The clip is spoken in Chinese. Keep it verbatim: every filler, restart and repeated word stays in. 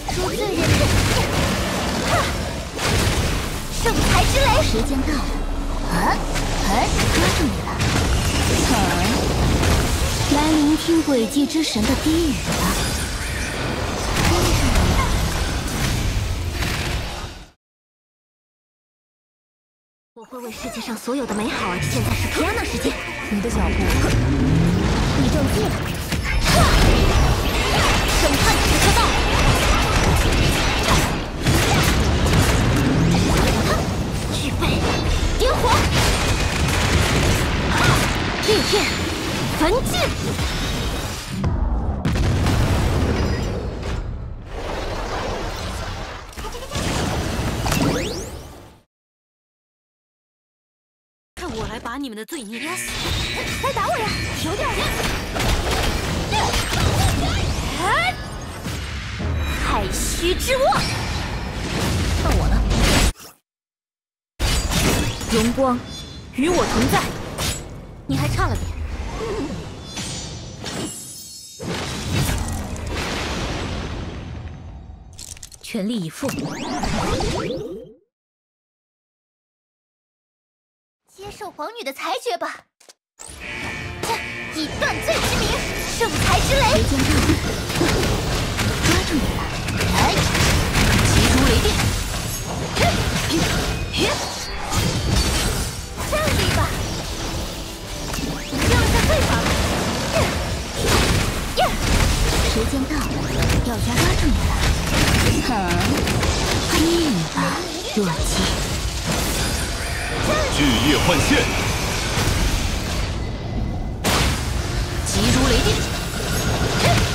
出罪人质，圣才之雷，时间到了，啊，哎，抓住你了，好，来聆听诡计之神的低语吧。我会为世界上所有的美好而现在是皮安娜时间，你的脚步，你中计了，审判时刻到了。 预备，点火！烈焰焚尽。看我来把你们的罪孽压死！来打我呀！有点亮。太虚之握，到我了。 荣光与我同在，你还差了点。全力以赴，接受皇女的裁决吧。以断罪之名，圣才之雷。时间到了，抓住你了！来，击出雷电。站立吧，让下罪罚吧。时间到了，要抓住你了。好，低语吧，弱鸡。 巨夜幻现， 急如雷电。